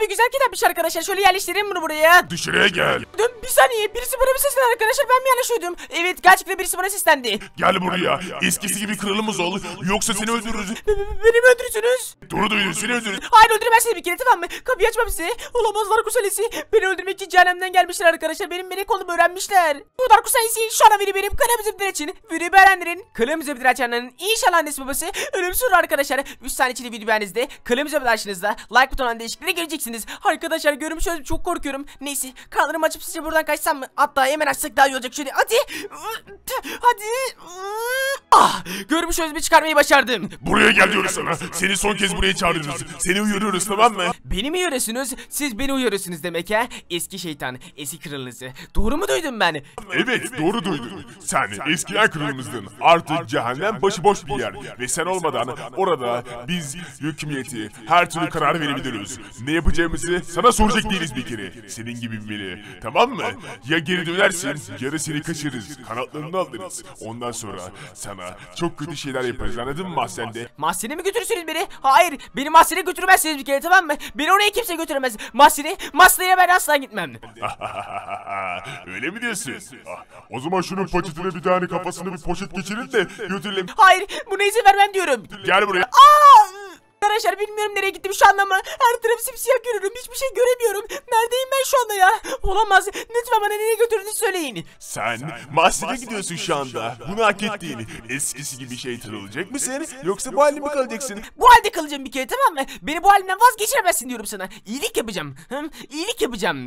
bir güzel kitapmış arkadaşlar. Şöyle yerleştireyim bunu buraya. Dışarıya gel. Bir saniye, birisi bana bir seslendi arkadaşlar, ben mi yanlış duydum? Evet, gerçekten birisi bana seslendi. Gel buraya. Eskisi gibi kralımız ol. Yoksa seni öldürürüz. Beni mi öldürürsünüz? Doğru duydun, seni öldürürüz. Hayır, öldürmezsiniz bir kere, tamam mı? Kapıyı açmam size. Olamaz, Darkus ailesi. Beni öldürmek için cehennemden gelmişler arkadaşlar. Benim melek olduğumu öğrenmişler. Bu Darkus ailesi şu an biri benim kılımızı direçin. Videoyu beğenenlerin kılımızı direçenlerin inşallah annesi babası ölümsüz arkadaşlar. 3 saniye içinde video beğeninizde kılımızı direçinizde like butonundan değişikliğini göreceksiniz. Arkadaşlar görmüş oldum, çok korkuyorum. Neyse, kanalımı açıp sizce buradan kaçsam mı? Hatta hemen açsak daha iyi olacak. Şöyle hadi. Hadi. Ah, görmüş olduğunuz çıkarmayı başardım. Buraya gel diyoruz sana. Seni son kez buraya çağırıyoruz. Seni uyarıyoruz, tamam mı? Beni mi uyarıyorsunuz? Siz beni uyarıyorsunuz demek ha? Eski şeytan, eski kralınızı. Doğru mu duydum ben? Evet, doğru duydun. Sen eskiden kralımızdın. Artık cehennem başıboş bir yer. Ve sen olmadan orada biz hükümeti her türlü karar verebiliriz. Ne yapacağımızı sana soracak değiliz bir kere. Senin gibi biri. Tamam mı? Ya geri dönersin ya da seni kaçırırız. Kanatlarını alırız. Ondan sonra sana çok kötü şeyler yaparız, anladın mı mahzende? Mahzene mi götürürsünüz beni? Hayır, beni mahzene götürmezsiniz bir kere, tamam mı? Beni oraya kimse götüremez. Mahzeneye ben asla gitmem. Öyle mi diyorsun? O zaman şunun paçetine bir tane kafasına bir poşet geçirin de götürelim. Hayır, buna izin vermem diyorum. Gel buraya. Arkadaşlar bilmiyorum nereye gittim şu anda ama her tarafı simsiyah görüyorum, hiçbir şey göremiyorum. Neredeyim ben şu anda ya? Olamaz, lütfen bana nereye götürdüğünüzü söyleyin. Sen mahzene gidiyorsun şu anda. Bunu hak ettiğini. Eskisi gibi şeytan olacak mısın? Yoksa bu halde mi kalacaksın? Bu halde kalacağım bir kere, tamam mı? Beni bu halimden vazgeçiremezsin diyorum sana. İyilik yapacağım. İyilik yapacağım.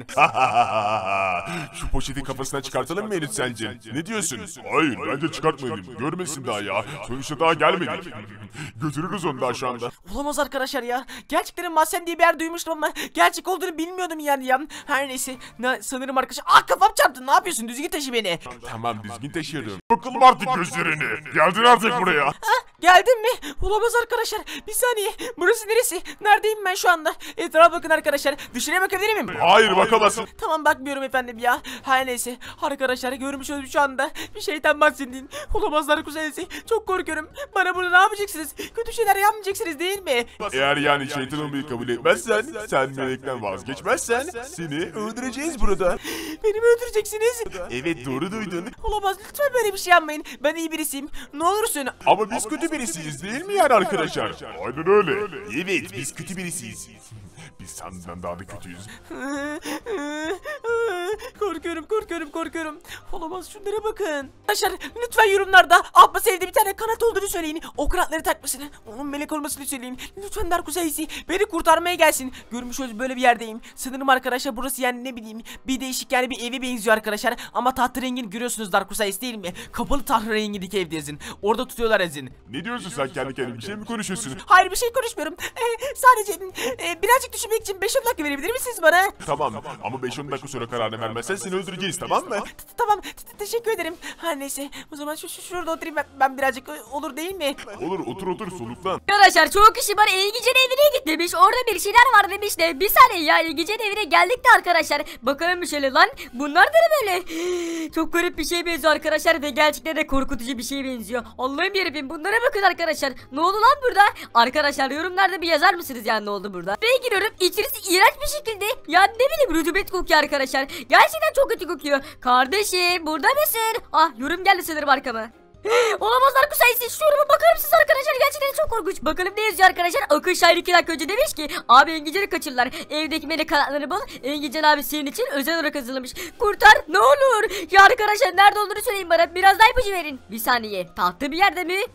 Şu poşeti kafasına çıkartalım mı Elit sence? Ne diyorsun? Hayır, bence çıkartmayalım. Görmesin daha ya. Sonuçta daha gelmedik. Götürürüz onu daha şu anda. Olamaz arkadaşlar ya. Gerçekten mahzen diye bir yer duymuştum ama gerçek olduğunu bilmiyordum yani ya. Her neyse. Sanırım arkadaşlar. Kafam çarptı. Ne yapıyorsun? Düzgün taşı beni. Tamam, düzgün taşıyorum. Bakalım artık gözlerini. Geldin artık buraya. Geldin mi? Olamaz arkadaşlar. Bir saniye. Burası neresi? Neredeyim ben şu anda? Etrafa bakın arkadaşlar. Dışarıya bakabilir miyim? Hayır, bakamazsın. Tamam, bakmıyorum efendim ya. Her neyse. Arkadaşlar görmüş olduğunuz şu anda bir şeytan bahsedin. Olamazlar kuzenisi. Çok korkuyorum. Bana bunu ne yapacaksınız? Kötü şeyler yapmayacaksınız değil mi? Eğer yani şeytan olmayı kabul etmezsen, sen melekten vazgeçmezsen seni öldüreceğiz burada. Beni mi öldüreceksiniz? Evet, doğru duydun. Olamaz, lütfen böyle bir şey yapmayın. Ben iyi birisiyim. Ne olursun. Ama biz kötü birisiyiz değil mi yani arkadaşlar? Aynen öyle. Evet, biz kötü birisiyiz. Biz sandığından daha da kötüyüz. Korkuyorum. Olamaz, şunlara bakın. Arkadaşlar lütfen yorumlarda Abbas evde bir tane kanat olduğunu söyleyin. O kanatları takmasını, onun melek olmasını söyleyin. Lütfen Darkus ailesi beni kurtarmaya gelsin. Görmüş olduğunuz böyle bir yerdeyim. Sanırım arkadaşlar burası yani ne bileyim bir değişik yani bir evi benziyor arkadaşlar. Ama taht rengini görüyorsunuz Darkus ailesi değil mi? Kapalı taht rengindeki evde yazın. Orada tutuyorlar yazın. Ne diyorsun sen, kendi kendine bir şey mi konuşuyorsun? Hayır, bir şey konuşmuyorum. Sadece birazcık düşünmek için 5-10 dakika verebilir misiniz bana? Tamam, ama 5-10 dakika sonra kararını vermezsen seni öldüreceğiz, tamam mı? Tamam, teşekkür ederim. Her neyse, o zaman şurada oturayım ben birazcık, olur değil mi? Olur, otur soluklan. Arkadaşlar çok kişi bana İlgice'nin evine git demiş. Orada bir şeyler var demiş de. Bir saniye ya, İlgice'nin evine geldik de arkadaşlar. Bakalım bir şöyle lan. Bunlar da ne böyle? Çok garip bir şey benziyor arkadaşlar ve gerçekten de korkutucu bir şey benziyor. Allah'ım yarabbim, bunlara bakın arkadaşlar. Ne oldu lan burada? Arkadaşlar yorumlarda bir yazar mısınız ya ne oldu burada? Ve giriyorum, içerisi iğrenç bir şekilde. Ya ne bileyim, rutubet kokuyor arkadaşlar. Gerçekten çok kötü kokuyor. Kardeşim burada mısın? Yorum geldi sanırım arkama. Olamazlar kusayisi, şu yoruma bakar mısınız arkadaşlar, gerçekten çok korkunç. Bakalım ne yazıyor arkadaşlar. Akın Şahin 2 dakika önce demiş ki abi Engincan'ı kaçırırlar, evdeki melek kanatlarını bul, Engincan abi senin için özel olarak hazırlamış, kurtar ne olur. Ya arkadaşlar nerede olduğunu söyleyin bana, biraz daha ipucu verin. Bir saniye, tahta bir yerde mi?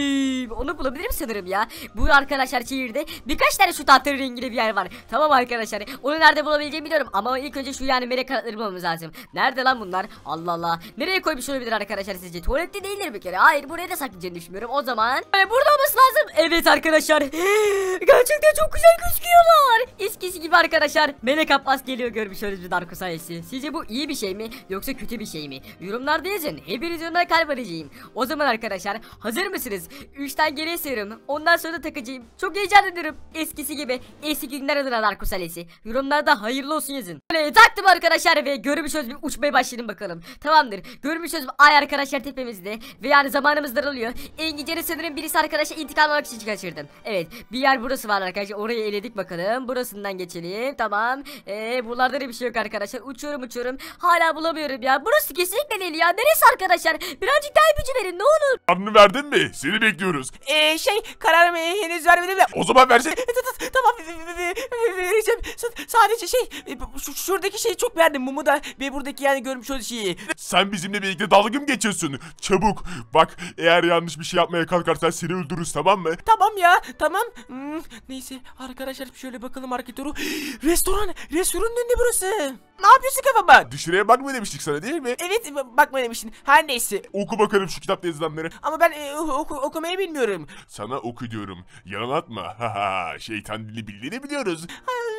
Onu bulabilirim sanırım ya. Bu arkadaşlar şehirde birkaç tane şu tahta renginde bir yer var. Tamam arkadaşlar, onu nerede bulabileceğimi biliyorum ama ilk önce şu yani melek kanatları bulmamız lazım. Nerede lan bunlar? Allah Allah, nereye koymuş olabilir arkadaşlar sizce? Tuvalette değildir bir kere. Hayır, buraya da saklayacağını düşünmüyorum. O zaman burada olması lazım. Evet arkadaşlar. Gerçekten çok güzel gözüküyorlar. Eskisi gibi arkadaşlar. Melek Abbas geliyor, görmüş bir Darkus ailesi. Sizce bu iyi bir şey mi yoksa kötü bir şey mi? Yorumlarda yazın. Hepiniz yorumlara kalp arayacağım. O zaman arkadaşlar hazır mısınız? 3'ten geriye sayıyorum. Ondan sonra takacağım. Çok heyecanlanıyorum. Eskisi gibi. Eski günler adına Darkus ailesi. Yorumlarda hayırlı olsun yazın. Böyle taktım arkadaşlar ve görmüş bir uçmaya başladım bakalım. Tamamdır. Görmüş ay arkadaşlar tepemizde Ve yani zamanımız daralıyor. Engincan'ı sanırım birisi arkadaşlar intikam almak için kaçırdım. Evet bir yer burası var arkadaşlar. Orayı eledik bakalım. Burasından geçelim. Tamam. Buralarda da bir şey yok arkadaşlar. Uçuyorum. Hala bulamıyorum ya. Burası kesinlikle değil ya. Neresi arkadaşlar? Birazcık daha ipucu verin ne olur. Kararını verdin mi? Seni bekliyoruz. Kararımı henüz vermedim de. O zaman versene. Tamam vereceğim. Sadece şuradaki şeyi çok beğendim, mumu da ve buradaki yani görmüş olduğu şeyi. Sen bizimle birlikte dalga mı geçiyorsun? Çabuk. Bak eğer yanlış bir şey yapmaya kalkarsan seni öldürürüz, tamam mı? Tamam ya, tamam. Neyse arkadaşlar şöyle bakalım market doğru. Restoranın önünde burası. Ne yapıyorsun kafama? Dışarıya bakma demiştik sana değil mi? Evet bakma demiştin. Her neyse. Oku bakalım şu kitapta yazılanları. Ama ben okumayı bilmiyorum. Sana oku diyorum. Yalan atma. Haha, şeytan dili bildiğini biliyoruz.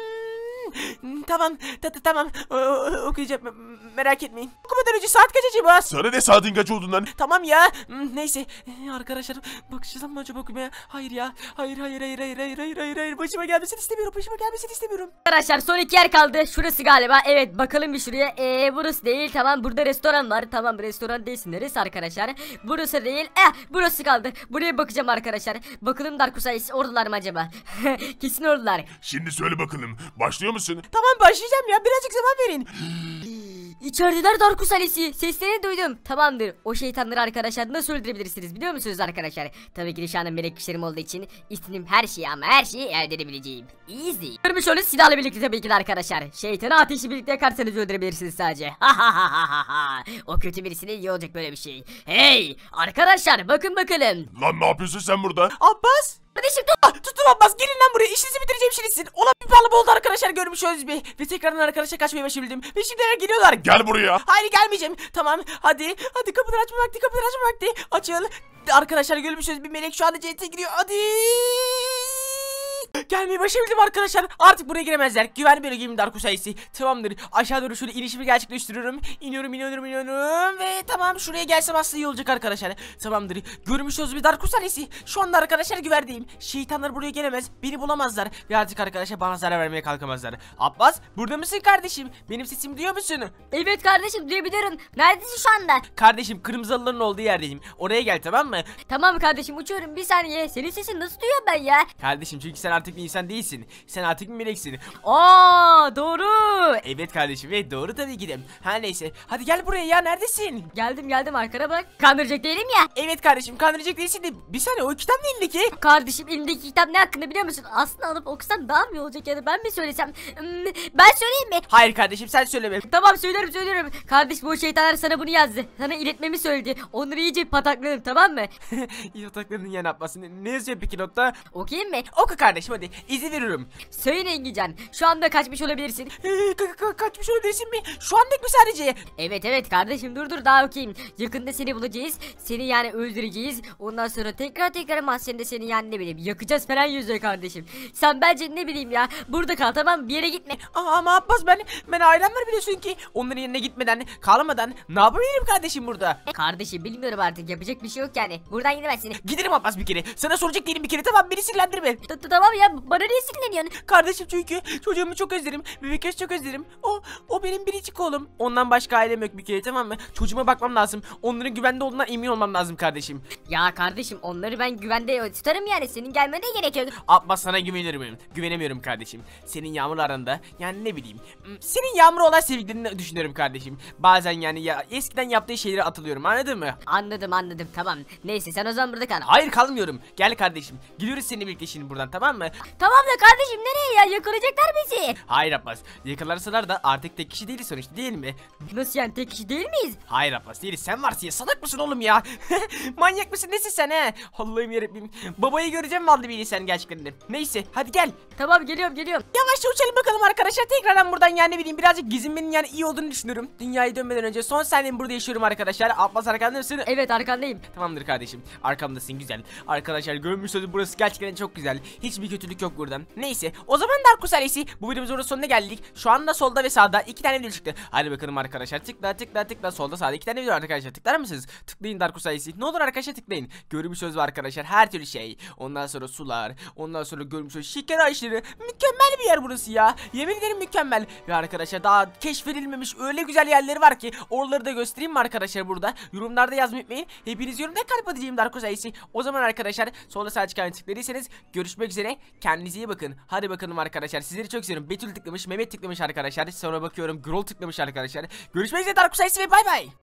Tamam tamam okuyacağım, merak etmeyin. Okumadan önce saat kaç acaba? Sana ne saatin kaç olduğundan? Tamam ya. Neyse arkadaşlar bakacağım mı acaba okumaya? Hayır ya. Hayır. Başıma gelmesini istemiyorum. Arkadaşlar son 2 yer kaldı. Şurası galiba. Evet bakalım bir şuraya. Burası değil. Tamam burada restoran var. Tamam restoran değilsin. Neresi arkadaşlar? Burası değil. Burası kaldı. Buraya bakacağım arkadaşlar. Bakalım Darkus ailesi oradalar mı acaba? Kesin oradalar. Şimdi söyle bakalım. Başlıyor musun? Tamam başlayacağım ya, birazcık zaman verin. İçerideler Darkus ailesi. Seslerini duydum. Tamamdır. O şeytanları arkadaşlar nasıl öldürebilirsiniz biliyor musunuz arkadaşlar? Tabii ki de şu anda melek güçlerim olduğu için istediğim her şeyi ama her şeyi elde edebileceğim. Easy. Görmüş olun silahla birlikte tabii ki de arkadaşlar. Şeytanı ateşi birlikte yakarsanız öldürebilirsiniz sadece. O kötü birisine iyi olacak böyle bir şey. Hey arkadaşlar bakın bakalım. Lan ne yapıyorsun sen burada? Abbas. Kardeşim Tutun Abbas, gelin lan buraya, işinizi bitireceğim şimdi sizin. Olan bir pahalı oldu arkadaşlar, görmüş olduğunuz bir. Ve tekrardan arkadaşa kaçmaya başlayabildim. Ve şimdiler geliyorlar. Gel buraya. Hayır gelmeyeceğim. Tamam hadi kapıları açma vakti. Açıl. Arkadaşlar görmüş olduğunuz bir melek şu anda cennete giriyor. Hadi. Gelmeye başlayabildim arkadaşlar. Artık buraya giremezler. Güvenli bölgeyim Darkus sayısı. Tamamdır. Aşağı doğru şöyle inişimi gerçekleştiriyorum. İniyorum. Ve tamam şuraya gelsem aslında iyi olacak arkadaşlar. Tamamdır. Görmüş olduğunuz bir Darkus sayısı. Şu anda arkadaşlar güverdeyim. Şeytanlar buraya gelemez. Beni bulamazlar. Ve artık arkadaşlar bana zarar vermeye kalkamazlar. Abbas burada mısın kardeşim? Benim sesimi duyuyor musun? evet kardeşim duyabiliyorum. Neredesin şu anda? Kardeşim kırmızılıların olduğu yerdeyim. Oraya gel tamam mı? Tamam kardeşim uçuyorum bir saniye. Senin sesin nasıl duyuyorum ben ya? Kardeşim çünkü sen artık bir insan değilsin. Sen artık bir meleksin. Doğru. Evet kardeşim ve doğru tabii ki de. Her neyse. Hadi gel buraya ya, neredesin? Geldim arkana bak. Kandıracak değilim ya. Evet kardeşim kandıracak değilsin de bir saniye, o kitap ne elindeki? Kardeşim elimdeki kitap ne hakkında biliyor musun? Aslında alıp okusam daha mı iyi olacak ya da ben mi söylesem? Ben söyleyeyim mi? Hayır kardeşim sen söyleme. Tamam söylüyorum. Kardeş bu şeytanlar sana bunu yazdı. Sana iletmemi söyledi. Onları iyice patakladım tamam mı? Yataklarının yan atması. Ne yazıyor peki notta? Okuyayım mı? Oku kardeşim hadi. İzin veriyorum. Söyle Engican. Şu anda kaçmış olabilirsin. Kaçmış olabilirsin mi? Şu anlık mı sadece? Evet kardeşim dur daha okuyayım. Yakında seni bulacağız. Seni yani öldüreceğiz. Ondan sonra tekrar mahzende seni yani ne bileyim yakacağız falan yüzüyor kardeşim. Sen bence ne bileyim ya burada kal tamam mı? Bir yere gitme. Ama Abbas ben ailem var biliyorsun ki. Onların yanına gitmeden kalmadan ne yapabilirim kardeşim burada? Kardeşim bilmiyorum artık yapacak bir şey yok yani. Buradan gidemezsin. Giderim Abbas bir kere. Sana soracak değilim bir kere, tamam beni sinirlendirme. Tamam ya bana niye sinirleniyorsun? Kardeşim çünkü çocuğumu çok özlerim. Bebek çok özlerim. O benim biricik oğlum. Ondan başka ailem yok bir kere tamam mı? Çocuğuma bakmam lazım. Onların güvende olduğundan emin olmam lazım kardeşim. Ya kardeşim onları ben güvende tutarım yani. Senin gelmene gerek yok. Abbas sana güveniyorum. Güvenemiyorum kardeşim. Senin Yağmur aranda yani ne bileyim. Senin Yağmur olan sevgilerini düşünüyorum kardeşim. Bazen yani ya eskiden yaptığı şeylere atılıyorum, anladın mı? Anladım tamam. Neyse sen o zaman burada kal. Hayır kalmıyorum. Gel kardeşim. Gidiyoruz seninle birlikte şimdi buradan tamam mı? Tamam da kardeşim nereye ya? Yakalayacaklar bizi. Hayır Abbas. Yakalarsalar da artık tek kişi değiliz sonuçta, değil mi? Nasıl yani tek kişi değil miyiz? Hayır Abbas değiliz. Sen varsın ya. Salak mısın oğlum ya? Manyak mısın? Nesin sen he? Allah'ım yarabbim. Babayı göreceğim vallahi billahi sen gerçekten de. Neyse hadi gel. Tamam geliyorum. Yavaşça uçalım bakalım arkadaşlar. Tekrardan buradan yani ne bileyim birazcık gezinmenin yani iyi olduğunu düşünüyorum. Dünyayı dönmeden önce son saniyemi burada yaşıyorum arkadaşlar. Abbas arkanda mısın? Evet arkandayım. Tamamdır kardeşim. Arkamdasın, güzel. Arkadaşlar görmüşsünüz burası gerçekten çok güzel. Hiçbir kötülük yok burada. Neyse o zaman Darkus ailesi bu videomuzun burada sonuna geldik. Şu anda solda ve sağda 2 tane video çıktı. Hadi bakalım arkadaşlar, tıkla solda sağda 2 tane video var arkadaşlar, tıklar mısınız? Tıklayın Darkus ailesi, ne olur arkadaşlar tıklayın. Görmüş söz var arkadaşlar, her türlü şey. Ondan sonra sular, ondan sonra görmüş söz şeker ağaçları. Mükemmel bir yer burası ya, yemin ederim mükemmel. Ve arkadaşlar daha keşfedilmemiş öyle güzel yerleri var ki oraları da göstereyim mi arkadaşlar burada? Yorumlarda yazmayı unutmayın. Hepiniz yorumda kalp atacağım Darkus ailesi. O zaman arkadaşlar solda sağ çıkan tıkladıysanız görüşmek üzere, kendinize iyi bakın. Hadi bakalım arkadaşlar, sizleri çok seviyorum. Betül tıklamış, Mehmet tıklamış arkadaşlar. Sonra bakıyorum Grol tıklamış arkadaşlar. Görüşmek üzere Darkus ailesi ve bay bay.